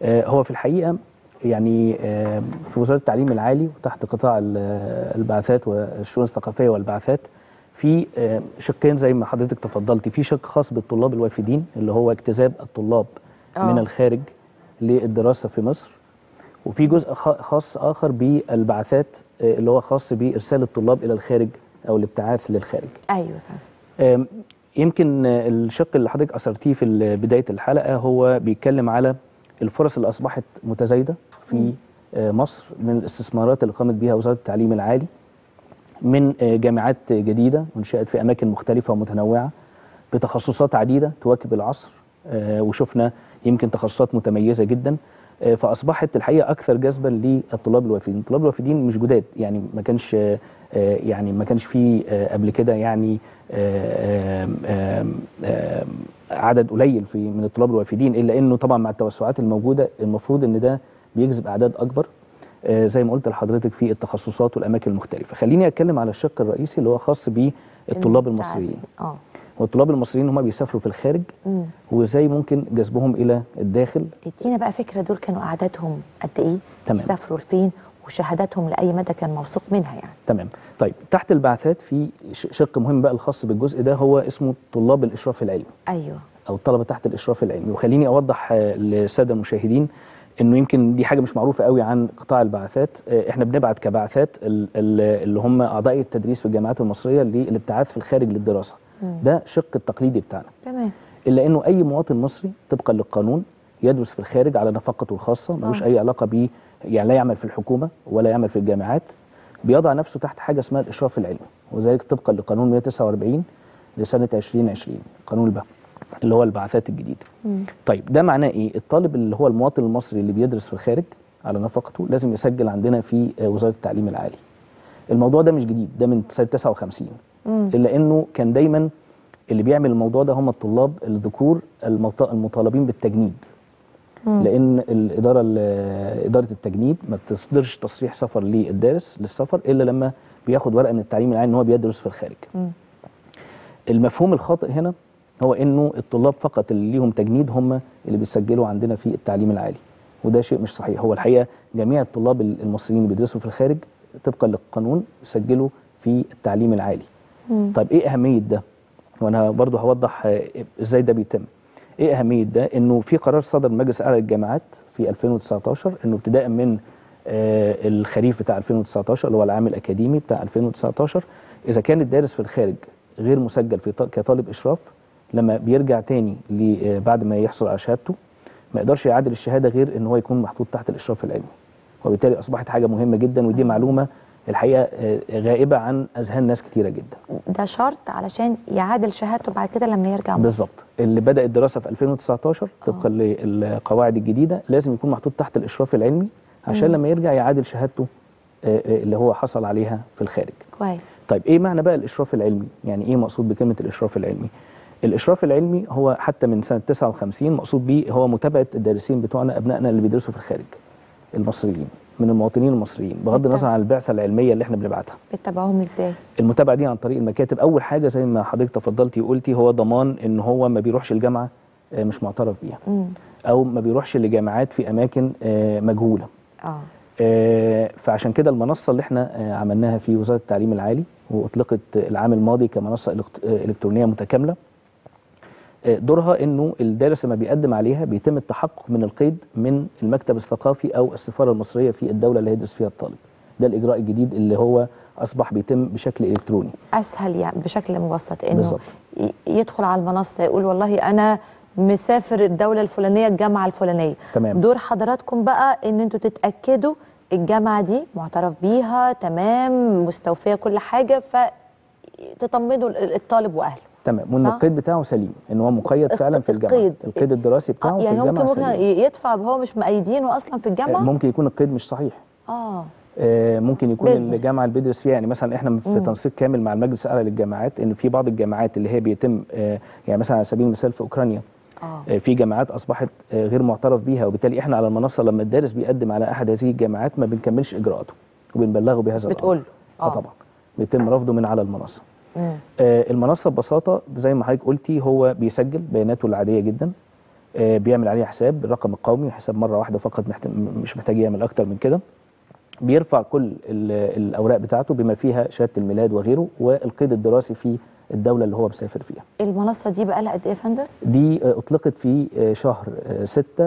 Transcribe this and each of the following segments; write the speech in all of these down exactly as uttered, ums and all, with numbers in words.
هو في الحقيقه يعني في وزاره التعليم العالي وتحت قطاع البعثات والشؤون الثقافيه والبعثات في شقين زي ما حضرتك تفضلتي. في شق خاص بالطلاب الوافدين اللي هو اجتذاب الطلاب أوه. من الخارج للدراسه في مصر، وفي جزء خاص اخر بالبعثات اللي هو خاص بارسال الطلاب الى الخارج او الابتعاث للخارج. ايوه. يمكن الشق اللي حضرتك اثرتيه في بدايه الحلقه هو بيتكلم على الفرص اللي اصبحت متزايده في مصر من الاستثمارات اللي قامت بها وزاره التعليم العالي، من جامعات جديده انشئت في اماكن مختلفه ومتنوعه بتخصصات عديده تواكب العصر، وشفنا يمكن تخصصات متميزه جدا، فاصبحت الحقيقه اكثر جذبا للطلاب الوافدين. الطلاب الوافدين مش جداد، يعني ما كانش يعني ما كانش في قبل كده يعني عدد قليل في من الطلاب الوافدين، الا انه طبعا مع التوسعات الموجوده المفروض ان ده بيجذب اعداد اكبر زي ما قلت لحضرتك في التخصصات والاماكن المختلفه. خليني اتكلم على الشق الرئيسي اللي هو خاص بالطلاب المصريين. اه والطلاب المصريين هم بيسافروا في الخارج، مم. وازاي ممكن جذبهم الى الداخل. ادينا بقى فكره، دول كانوا اعدادهم قد ايه؟ تمام. بيسافروا لفين؟ وشهاداتهم لاي مدى كان موثوق منها يعني؟ تمام. طيب تحت البعثات في شق مهم بقى الخاص بالجزء ده هو اسمه طلاب الاشراف العلمي. ايوه. او الطلبه تحت الاشراف العلمي. وخليني اوضح للساده المشاهدين انه يمكن دي حاجه مش معروفه قوي عن قطاع البعثات. احنا بنبعت كبعثات اللي هم اعضاء التدريس في الجامعات المصريه للابتعاث في الخارج للدراسه. مم. ده شق التقليدي بتاعنا. تمام. الا انه اي مواطن مصري طبقا للقانون يدرس في الخارج على نفقته الخاصه، ملوش اي علاقه ب يعني لا يعمل في الحكومه ولا يعمل في الجامعات، بيضع نفسه تحت حاجه اسمها الاشراف العلمي، وذلك طبقا لقانون مئة وتسعة وأربعين لسنه ألفين وعشرين، قانون البعث اللي هو البعثات الجديد. مم. طيب ده معناه ايه؟ الطالب اللي هو المواطن المصري اللي بيدرس في الخارج على نفقته لازم يسجل عندنا في وزاره التعليم العالي. الموضوع ده مش جديد، ده من سنه تسعة وخمسين. مم. الا انه كان دايما اللي بيعمل الموضوع ده هم الطلاب الذكور المطالبين بالتجنيد. مم. لان الاداره اداره التجنيد ما بتصدرش تصريح سفر للدارس للسفر الا لما بياخد ورقه من التعليم العالي ان هو بيدرس في الخارج. مم. المفهوم الخاطئ هنا هو انه الطلاب فقط اللي ليهم تجنيد هم اللي بيسجلوا عندنا في التعليم العالي، وده شيء مش صحيح. هو الحقيقه جميع الطلاب المصريين اللي بيدرسوا في الخارج طبقا للقانون يسجلوا في التعليم العالي. مم. طيب ايه اهميه ده؟ وانا برضو هوضح ازاي ده بيتم. ايه اهميه ده؟ انه في قرار صدر من مجلس اعلى للجامعات في ألفين وتسعتاشر انه ابتداء من آه الخريف بتاع ألفين وتسعتاشر اللي هو العام الاكاديمي بتاع ألفين وتسعتاشر، اذا كان الدارس في الخارج غير مسجل في كطالب اشراف، لما بيرجع تاني بعد ما يحصل على شهادته ما يقدرش يعادل الشهاده غير ان هو يكون محطوط تحت الاشراف العلمي. وبالتالي اصبحت حاجه مهمه جدا، ودي معلومه الحقيقه غائبه عن اذهان ناس كتيره جدا. ده شرط علشان يعادل شهادته بعد كده لما يرجع مصر. بالظبط. اللي بدا الدراسه في ألفين وتسعتاشر طبقا للقواعد الجديده لازم يكون محطوط تحت الاشراف العلمي عشان مم. لما يرجع يعادل شهادته اللي هو حصل عليها في الخارج. كويس. طيب ايه معنى بقى الاشراف العلمي؟ يعني ايه مقصود بكلمه الاشراف العلمي؟ الاشراف العلمي هو حتى من سنه تسعة وخمسين مقصود بيه هو متابعه الدارسين بتوعنا ابنائنا اللي بيدرسوا في الخارج المصريين من المواطنين المصريين، بغض النظر عن البعثه العلميه اللي احنا بنبعتها. بتتابعوهم ازاي؟ المتابعه دي عن طريق المكاتب. اول حاجه زي ما حضرتك تفضلتي وقلتي هو ضمان ان هو ما بيروحش الجامعه مش معترف بيها، مم. او ما بيروحش لجامعات في اماكن مجهوله. اه فعشان كده المنصه اللي احنا عملناها في وزاره التعليم العالي واطلقت العام الماضي كمنصه الكترونيه متكامله، دورها انه الدارس لما بيقدم عليها بيتم التحقق من القيد من المكتب الثقافي او السفاره المصريه في الدوله اللي هيدرس فيها الطالب. ده الاجراء الجديد اللي هو اصبح بيتم بشكل الكتروني اسهل، يعني بشكل مبسط انه بالزبط. يدخل على المنصه يقول والله انا مسافر الدوله الفلانيه الجامعه الفلانيه. تمام. دور حضراتكم بقى ان انتوا تتاكدوا الجامعه دي معترف بيها تمام مستوفيه كل حاجه، فتطمنوا الطالب واهله. تمام. وان القيد بتاعه سليم، ان هو مقيد فعلا في الجامعه. القيد, القيد الدراسي بتاعه يعني في الجامعه ممكن ممكن يدفع وهو مش مقيدينه اصلا في الجامعه. ممكن يكون القيد مش صحيح. اه ممكن يكون بيزنس. الجامعه اللي بيدرس فيها، يعني مثلا احنا في مم. تنسيق كامل مع المجلس الاعلى للجامعات ان في بعض الجامعات اللي هي بيتم يعني مثلا على سبيل المثال في اوكرانيا آه. في جامعات اصبحت غير معترف بيها، وبالتالي احنا على المنصه لما الدارس بيقدم على احد هذه الجامعات ما بنكملش اجراءاته وبنبلغه بهذا الامر. بتقول اه طبعا بيتم رفضه من على المنصه. مم. آه المنصه ببساطه زي ما حضرتك قلتي هو بيسجل بياناته العاديه جدا، بيعمل عليها حساب الرقم القومي، حساب مره واحده فقط، محتاج مش محتاج يعمل اكتر من كده. بيرفع كل الاوراق بتاعته بما فيها شهاده الميلاد وغيره والقيد الدراسي في الدوله اللي هو مسافر فيها. المنصه دي بقى لها قد ايه يا فندم؟ دي اطلقت في شهر ستة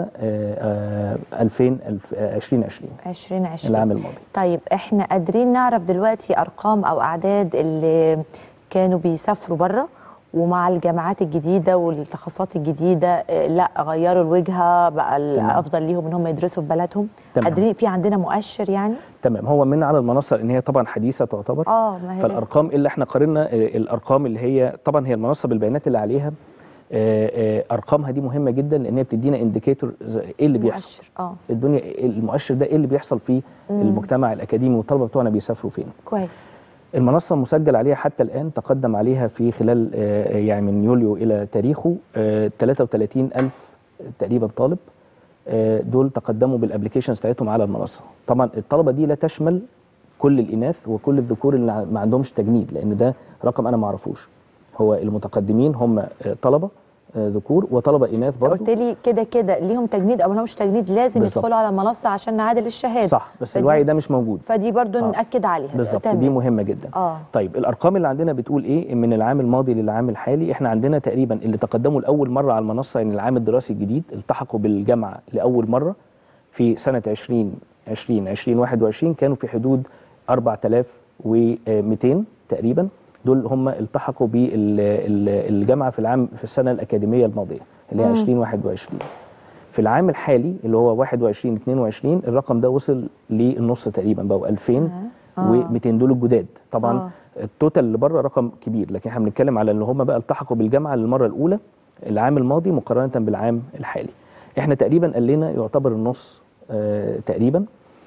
ألفين وعشرين ألفين وعشرين العام الماضي. طيب احنا قادرين نعرف دلوقتي ارقام او اعداد اللي كانوا بيسافروا بره ومع الجامعات الجديده والتخصصات الجديده لا غيروا الوجهه بقى الافضل ليهم ان هم يدرسوا في بلدهم؟ قادرين في عندنا مؤشر يعني؟ تمام. هو من على المنصه ان هي طبعا حديثه تعتبر، اه ما هي فالارقام اللي احنا قارنا الارقام اللي هي طبعا هي المنصه بالبيانات اللي عليها ارقامها دي مهمه جدا لان هي بتدينا انديكيتور ايه اللي بيحصل اه الدنيا، المؤشر ده ايه اللي بيحصل في مم. المجتمع الاكاديمي والطلبه بتوعنا بيسافروا فين. كويس. المنصه مسجل عليها حتى الان، تقدم عليها في خلال يعني من يوليو الى تاريخه ثلاثة وثلاثين ألف تقريبا طالب، دول تقدموا بالابلكيشنز بتاعتهم على المنصه. طبعا الطلبه دي لا تشمل كل الاناث وكل الذكور اللي ما عندهمش تجنيد، لان ده رقم انا ما اعرفوش. هو المتقدمين هم طلبه ذكور وطلبه اناث برضه. قلت لي كده كده ليهم تجنيد او ما لهمش تجنيد لازم بالزبط. يدخلوا على المنصه عشان نعادل الشهاده. صح، بس فدي الوعي ده مش موجود، فدي برضه آه. ناكد عليها بالظبط، دي مهمه جدا. آه. طيب الارقام اللي عندنا بتقول ايه من العام الماضي للعام الحالي؟ احنا عندنا تقريبا اللي تقدموا لاول مره على المنصه يعني العام الدراسي الجديد التحقوا بالجامعه لاول مره في سنه عشرين عشرين عشرين واحد وعشرين كانوا في حدود أربعة آلاف ومئتين تقريبا. دول هم التحقوا بالجامعه في العام في السنه الاكاديميه الماضيه اللي هي عشرين واحد وعشرين. في العام الحالي اللي هو واحد وعشرين اتنين وعشرين الرقم ده وصل للنص تقريبا، بقوا ألفين ومئتين دول الجداد. طبعا آه. التوتال اللي بره رقم كبير، لكن احنا بنتكلم على ان هم بقى التحقوا بالجامعه للمره الاولى العام الماضي مقارنه بالعام الحالي. احنا تقريبا قال لنا يعتبر النص آه تقريبا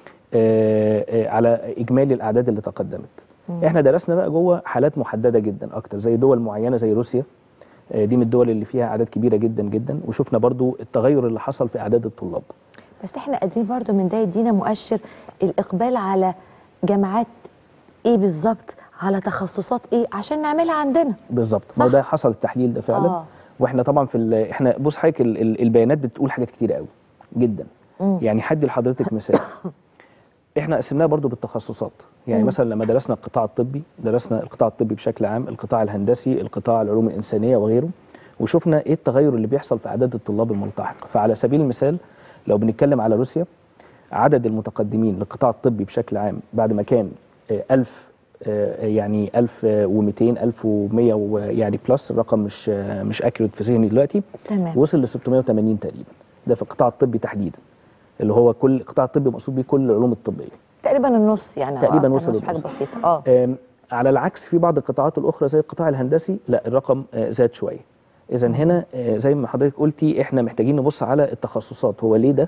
آه آه على اجمالي الاعداد اللي تقدمت. مم. احنا درسنا بقى جوه حالات محدده جدا اكتر زي دول معينه زي روسيا، دي من الدول اللي فيها اعداد كبيره جدا جدا، وشفنا برضو التغير اللي حصل في اعداد الطلاب. بس احنا قادرين برضو من ده يدينا مؤشر الاقبال على جامعات ايه بالظبط، على تخصصات ايه عشان نعملها عندنا. بالظبط، ما ده حصل التحليل ده فعلا. آه. واحنا طبعا في احنا بص حضرتك البيانات بتقول حاجات كتيره قوي جدا. مم. يعني حدي لحضرتك مثال احنا قسمناها برضو بالتخصصات، يعني مم. مثلا لما درسنا القطاع الطبي درسنا القطاع الطبي بشكل عام، القطاع الهندسي، القطاع العلوم الانسانيه وغيره، وشفنا ايه التغير اللي بيحصل في اعداد الطلاب الملتحق. فعلى سبيل المثال لو بنتكلم على روسيا، عدد المتقدمين للقطاع الطبي بشكل عام بعد ما كان ألف يعني ألف ومئتين ألف ومئة يعني بلس، الرقم مش مش اكيوريت في ذهني دلوقتي، تمام، وصل ل ستمئة وثمانين تقريبا. ده في القطاع الطبي تحديدا، اللي هو كل القطاع الطبي مقصود بيه كل العلوم الطبيه، تقريبا النص يعني، تقريبا وصل حاجه بسيطه. اه على العكس في بعض القطاعات الاخرى زي القطاع الهندسي لا الرقم زاد شويه. اذا هنا زي ما حضرتك قلتي احنا محتاجين نبص على التخصصات، هو ليه ده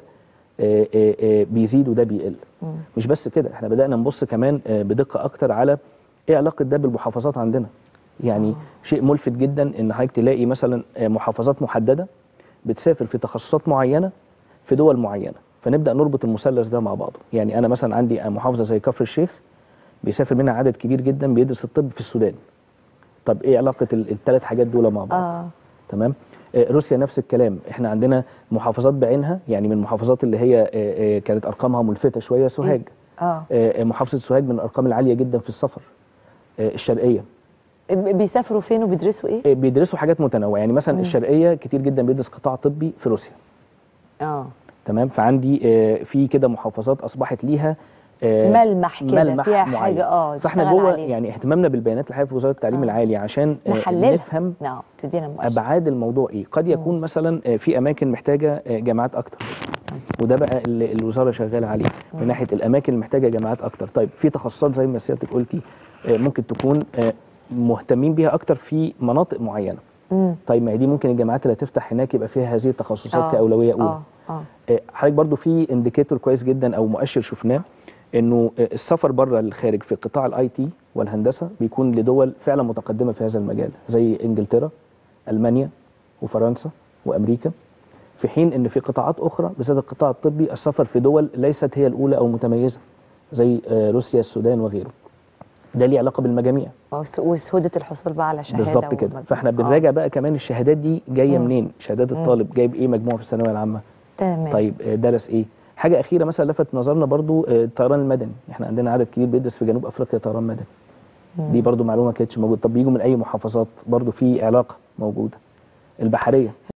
بيزيد وده بيقل. مش بس كده، احنا بدانا نبص كمان بدقه اكتر على ايه علاقه ده بالمحافظات عندنا. يعني أوه. شيء ملفت جدا ان حضرتك تلاقي مثلا محافظات محدده بتسافر في تخصصات معينه في دول معينه، فنبدا نربط المثلث ده مع بعضه. يعني انا مثلا عندي محافظه زي كفر الشيخ بيسافر منها عدد كبير جدا بيدرس الطب في السودان. طب ايه علاقه الثلاث حاجات دول مع بعض؟ آه. تمام. روسيا نفس الكلام، احنا عندنا محافظات بعينها، يعني من المحافظات اللي هي كانت ارقامها ملفته شويه سوهاج. اه محافظه سوهاج من الارقام العاليه جدا في السفر. الشرقيه بيسافروا فين وبيدرسوا ايه؟ بيدرسوا حاجات متنوعه، يعني مثلا مم. الشرقيه كتير جدا بيدرس قطاع طبي في روسيا. اه تمام. فعندي في كده محافظات اصبحت ليها ملمح كده فيها حاجه اه فاحنا جوه يعني اهتمامنا بالبيانات الحقيقه في وزاره التعليم آه. العالي عشان نفهم نعم تدينا ابعاد الموضوع ايه. قد يكون مم. مثلا في اماكن محتاجه جامعات اكتر، وده بقى اللي الوزاره شغاله عليه من ناحيه الاماكن اللي محتاجه جامعات اكتر. طيب في تخصصات زي ما سيادتك قلتي ممكن تكون مهتمين بيها اكتر في مناطق معينه. مم. طيب ما دي ممكن الجامعات اللي هتفتح هناك يبقى فيها هذه التخصصات آه. كاولويه اولى. اه اه حضرتك برضو في انديكيتور كويس جدا او مؤشر شفناه، انه السفر بره للخارج في قطاع الاي تي والهندسه بيكون لدول فعلا متقدمه في هذا المجال زي انجلترا، المانيا وفرنسا وامريكا، في حين ان في قطاعات اخرى بالذات القطاع الطبي السفر في دول ليست هي الاولى او متميزه زي روسيا السودان وغيره. ده ليه علاقه بالمجاميع وسهوله الحصول بقى على شهاده. بالظبط كده. فاحنا بنراجع بقى كمان الشهادات دي جايه مم. منين، شهادات الطالب جايب ايه مجموع في الثانويه العامه. تمام. طيب درس ايه. حاجه اخيره مثلا لفت نظرنا برضو الطيران المدني، احنا عندنا عدد كبير بيدرس في جنوب افريقيا طيران مدني. مم. دي برضو معلومه ما كانتش موجوده. طب بيجوا من اي محافظات، برضو في علاقه موجوده. البحريه